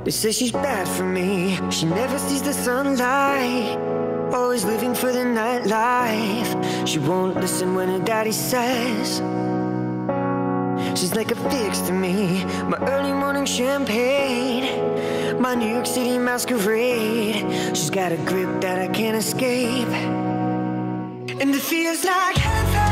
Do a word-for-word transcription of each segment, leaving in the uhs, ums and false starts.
They say she's bad for me. She never sees the sunlight, always living for the nightlife. She won't listen when her daddy says. She's like a fix to me, my early morning champagne, my New York City masquerade. She's got a grip that I can't escape, and it feels like heaven.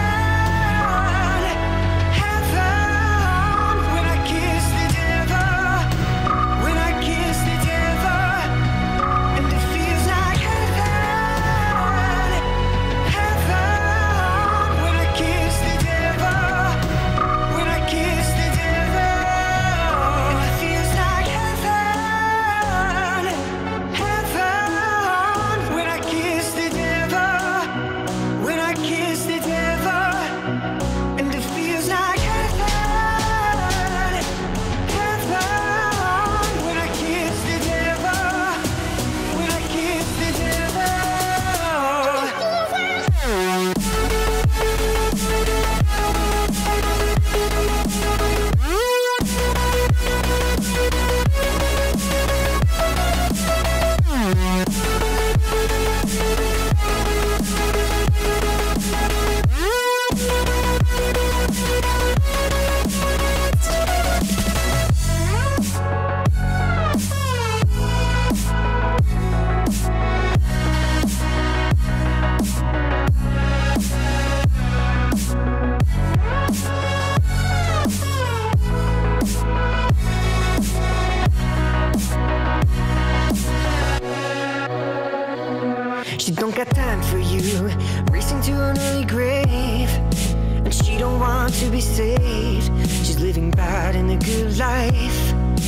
She don't got time for you, racing to an early grave, and she don't want to be saved. She's living bad in the good life.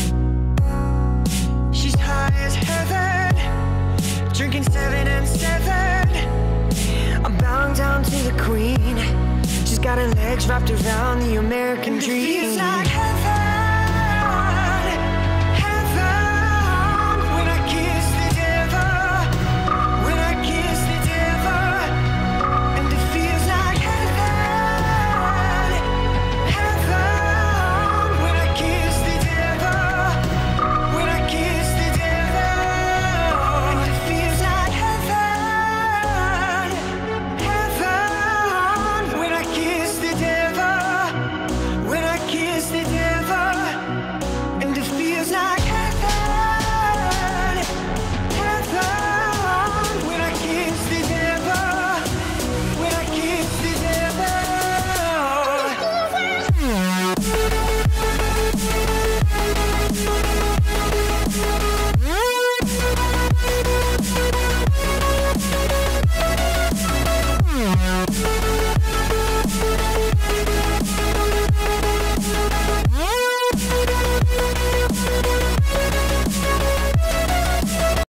She's high as heaven, drinking seven and seven. I'm bowing down to the queen. She's got her legs wrapped around the American dream. It feels like heaven.